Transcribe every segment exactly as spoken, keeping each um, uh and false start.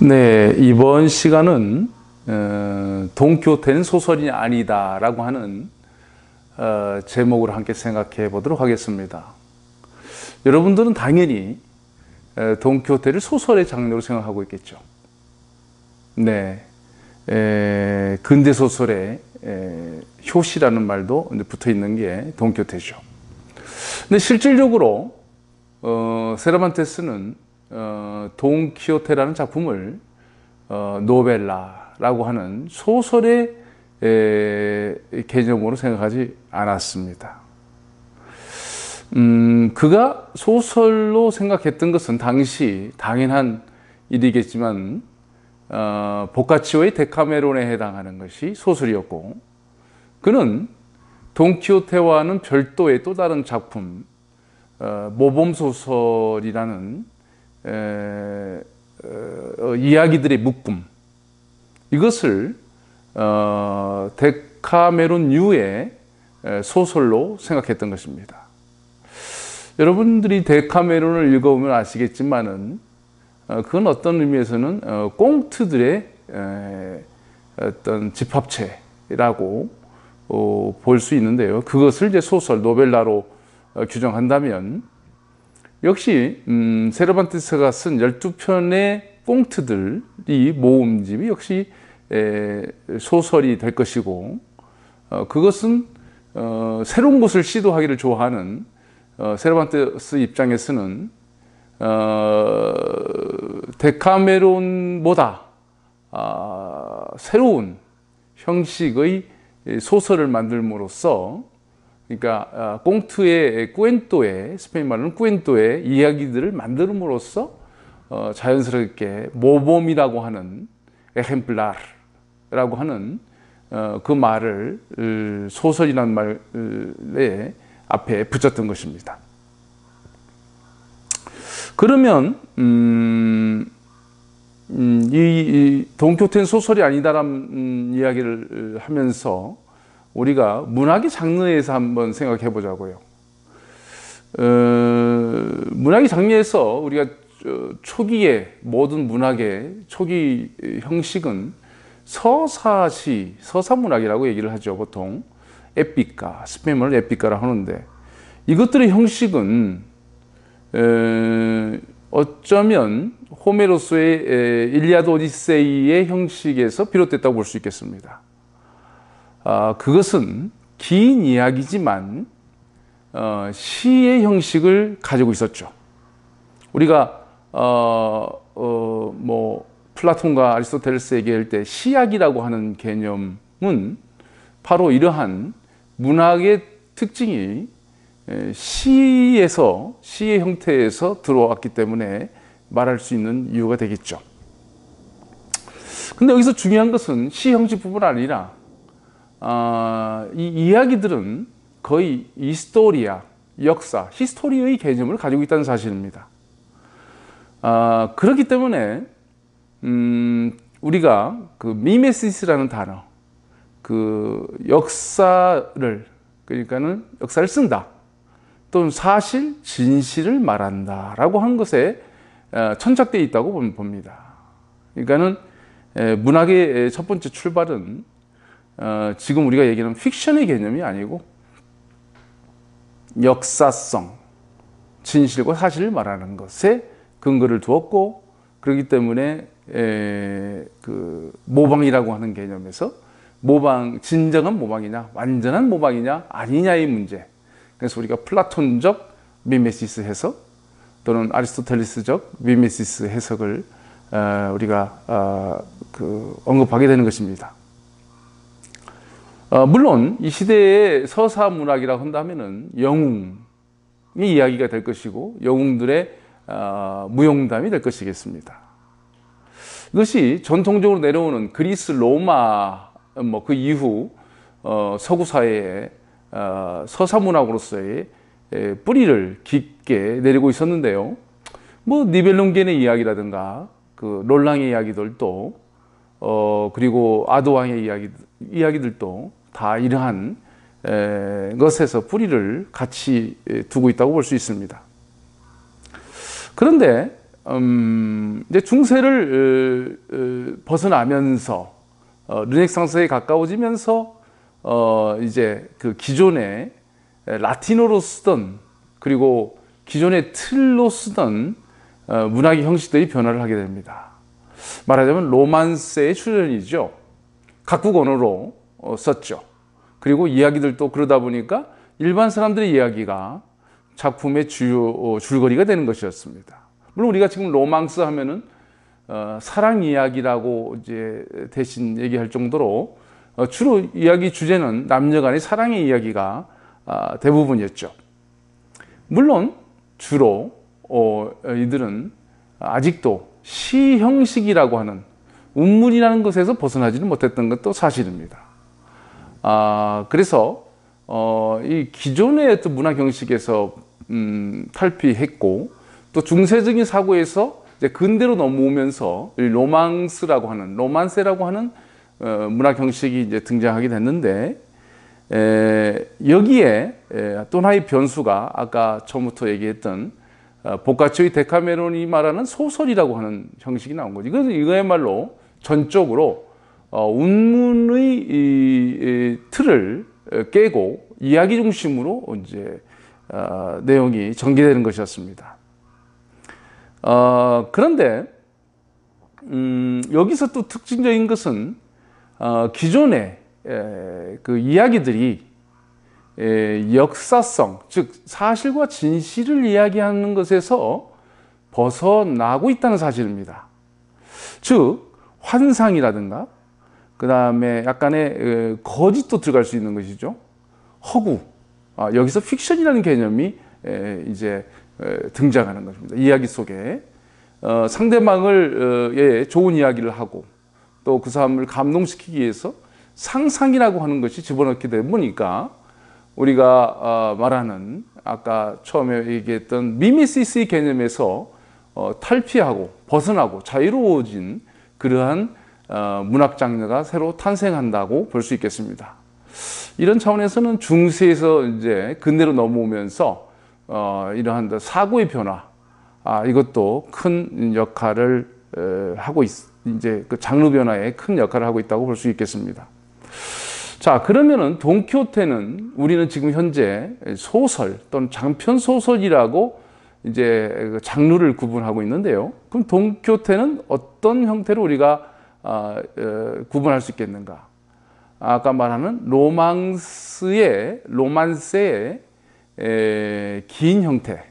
네, 이번 시간은 어, 돈키호테는 소설이 아니다 라고 하는 어, 제목으로 함께 생각해 보도록 하겠습니다. 여러분들은 당연히 에, 돈키호테를 소설의 장르로 생각하고 있겠죠. 네, 에, 근대 소설에 에, 효시라는 말도 붙어 있는 게 돈키호테죠. 근데 실질적으로 어, 세르반테스는 어, 돈키호테라는 작품을 어, 노벨라라고 하는 소설의 에, 개념으로 생각하지 않았습니다. 음, 그가 소설로 생각했던 것은 당시 당연한 일이겠지만 어, 보카치오의 데카메론에 해당하는 것이 소설이었고, 그는 돈키호테와는 별도의 또 다른 작품 어, 모범소설이라는 에, 어, 이야기들의 묶음, 이것을 어, 데카메론 유의 소설로 생각했던 것입니다. 여러분들이 데카메론을 읽어보면 아시겠지만은 어, 그건 어떤 의미에서는 어, 꽁트들의 에, 어떤 집합체라고 어, 볼 수 있는데요. 그것을 이제 소설, 노벨라로 어, 규정한다면 역시 음, 세르반테스가 쓴 열두 편의 꽁트들이 모음집이 역시 에, 소설이 될 것이고, 어, 그것은 어, 새로운 것을 시도하기를 좋아하는 어, 세르반테스 입장에서는 어, 데카메론보다 어, 새로운 형식의 소설을 만들므로써, 그러니까 꽁트의 꾸엔토의, 스페인 말로는 꾸엔토의 이야기들을 만들므로써 어, 자연스럽게 모범이라고 하는 에젬플라르라고 하는 어, 그 말을 소설이라는 말에 앞에 붙였던 것입니다. 그러면 음, 음, 이, 이 돈키호테는 소설이 아니다라는 음, 이야기를 하면서 우리가 문학의 장르에서 한번 생각해 보자고요. 어, 문학의 장르에서 우리가 초기에 모든 문학의 초기 형식은 서사시, 서사문학이라고 얘기를 하죠. 보통 에피카, 스페인어를 에피카라 하는데, 이것들의 형식은 에, 어쩌면 호메로스의 일리아드 오디세이의 형식에서 비롯됐다고 볼 수 있겠습니다. 아, 그것은 긴 이야기지만 어, 시의 형식을 가지고 있었죠. 우리가 어, 어, 뭐 플라톤과 아리스토텔레스 얘기할 때 시약이라고 하는 개념은 바로 이러한 문학의 특징이 시에서, 시의 형태에서 들어왔기 때문에 말할 수 있는 이유가 되겠죠. 근데 여기서 중요한 것은 시 형식뿐만 아니라 어, 이 이야기들은 거의 이스토리아, 역사, 히스토리의 개념을 가지고 있다는 사실입니다. 어, 그렇기 때문에 음, 우리가 그 미메시스라는 단어, 그 역사를, 그러니까는 역사를 쓴다, 또는 사실, 진실을 말한다라고 하는 것에 어, 천착되어 있다고 봅니다. 그러니까는 에, 문학의 첫 번째 출발은 어, 지금 우리가 얘기하는 픽션의 개념이 아니고 역사성, 진실과 사실을 말하는 것에 근거를 두었고, 그렇기 때문에 에, 그 모방이라고 하는 개념에서 모방, 진정한 모방이냐 완전한 모방이냐 아니냐의 문제, 그래서 우리가 플라톤적 미메시스 해석 또는 아리스토텔레스적 미메시스 해석을 어, 우리가 어, 그 언급하게 되는 것입니다. 어, 물론 이 시대의 서사 문학이라고 한다면은 영웅이 이야기가 될 것이고, 영웅들의 어, 무용담이 될 것이겠습니다. 이것이 전통적으로 내려오는 그리스, 로마, 뭐 그 이후 어, 서구 사회의 어, 서사 문학으로서의 에, 뿌리를 깊게 내리고 있었는데요. 뭐 니벨룽겐의 이야기라든가 그 롤랑의 이야기들도 어, 그리고 아도왕의 이야기, 이야기들도 다 이러한 에, 것에서 뿌리를 같이 두고 있다고 볼 수 있습니다. 그런데 음, 이제 중세를 어, 어, 벗어나면서 어, 르네상스에 가까워지면서 어, 이제 그 기존의 라틴어로 쓰던 그리고 기존의 틀로 쓰던 어, 문학의 형식들이 변화를 하게 됩니다. 말하자면 로만스의 출현이죠. 각국 언어로 어, 썼죠. 그리고 이야기들도 그러다 보니까 일반 사람들의 이야기가 작품의 주요 어, 줄거리가 되는 것이었습니다. 물론 우리가 지금 로망스 하면은 어, 사랑 이야기라고 이제 대신 얘기할 정도로 어, 주로 이야기 주제는 남녀간의 사랑의 이야기가 아, 대부분이었죠. 물론 주로 어, 이들은 아직도 시 형식이라고 하는 운문이라는 것에서 벗어나지는 못했던 것도 사실입니다. 아, 그래서 어, 이 기존의 어떤 문학 형식에서 음, 탈피했고 또 중세적인 사고에서 이제 근대로 넘어오면서 이 로망스라고 하는 로만세라고 하는 어, 문학 형식이 이제 등장하게 됐는데 에, 여기에 에, 또 하나의 변수가 아까 처음부터 얘기했던 어, 보카치오의 데카메론이 말하는 소설이라고 하는 형식이 나온 거죠. 이것은 이거야말로 전적으로 어, 운문의 이, 이, 틀을 깨고 이야기 중심으로 이제 어, 내용이 전개되는 것이었습니다. 어, 그런데 음, 여기서 또 특징적인 것은 어, 기존의 에, 그 이야기들이 에, 역사성, 즉 사실과 진실을 이야기하는 것에서 벗어나고 있다는 사실입니다. 즉 환상이라든가 그 다음에 약간의 에, 거짓도 들어갈 수 있는 것이죠. 허구, 아, 여기서 픽션이라는 개념이 에, 이제 에, 등장하는 것입니다. 이야기 속에 어, 상대방을 어, 예, 좋은 이야기를 하고 또 그 사람을 감동시키기 위해서 상상이라고 하는 것이 집어넣게 되다 보니까 우리가 어, 말하는 아까 처음에 얘기했던 미메시스의 개념에서 어, 탈피하고 벗어나고 자유로워진 그러한 어, 문학 장르가 새로 탄생한다고 볼 수 있겠습니다. 이런 차원에서는 중세에서 이제 근대로 넘어오면서 어, 이러한 사고의 변화, 아, 이것도 큰 역할을 에, 하고 있, 이제 그 장르 변화에 큰 역할을 하고 있다고 볼 수 있겠습니다. 자, 그러면은 돈키호테는 우리는 지금 현재 소설 또는 장편 소설이라고 이제 장르를 구분하고 있는데요. 그럼 돈키호테는 어떤 형태로 우리가 어, 어, 구분할 수 있겠는가? 아까 말하는 로망스의 로만스의 에, 긴 형태입니다.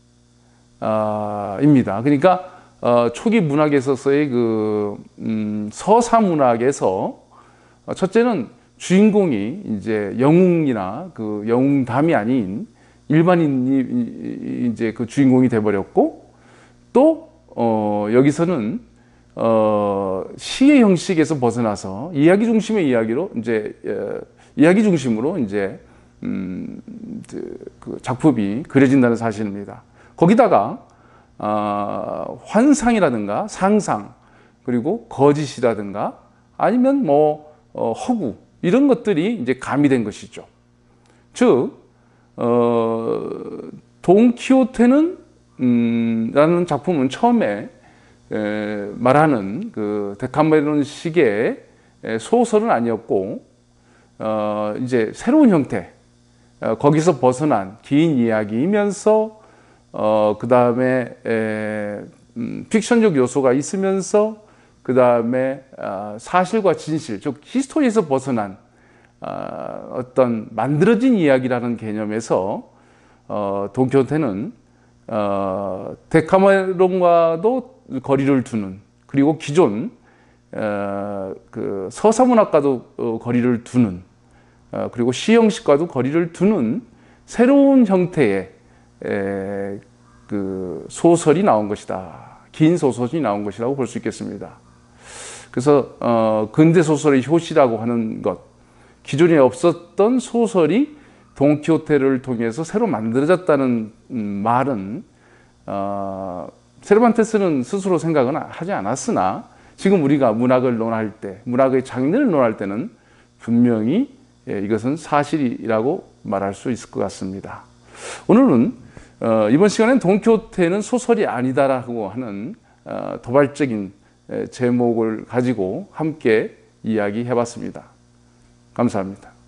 그러니까 어, 초기 문학에 있어서의 그 음, 서사 문학에서 첫째는 주인공이 이제 영웅이나 그 영웅담이 아닌 일반인이 이제 그 주인공이 돼버렸고 또 어, 여기서는 어, 시의 형식에서 벗어나서 이야기 중심의 이야기로 이제 어, 이야기 중심으로 이제 음, 그 작품이 그려진다는 사실입니다. 거기다가 어, 환상이라든가 상상 그리고 거짓이라든가 아니면 뭐 어, 허구 이런 것들이 이제 가미된 것이죠. 즉 어, 돈키호테는 음, 라는 작품은 처음에 에, 말하는 그 데카메론식의 소설은 아니었고 어, 이제 새로운 형태 어, 거기서 벗어난 긴 이야기이면서 어, 그 다음에 음, 픽션적 요소가 있으면서 그 다음에 어, 사실과 진실, 즉 히스토리에서 벗어난 어, 어떤 만들어진 이야기라는 개념에서 어, 돈키호테는 어, 데카메론과도 거리를 두는 그리고 기존 어, 그 서사문학과도 어, 거리를 두는 어, 그리고 시 형식과도 거리를 두는 새로운 형태의 에, 그 소설이 나온 것이다. 긴 소설이 나온 것이라고 볼 수 있겠습니다. 그래서 어, 근대 소설의 효시라고 하는 것, 기존에 없었던 소설이 돈키호테를 통해서 새로 만들어졌다는 음, 말은 어, 세르반테스는 스스로 생각은 하지 않았으나 지금 우리가 문학을 논할 때, 문학의 장르를 논할 때는 분명히 예, 이것은 사실이라고 말할 수 있을 것 같습니다. 오늘은 어, 이번 시간엔 돈키호테는 소설이 아니다라고 하는 어, 도발적인 제목을 가지고 함께 이야기해봤습니다. 감사합니다.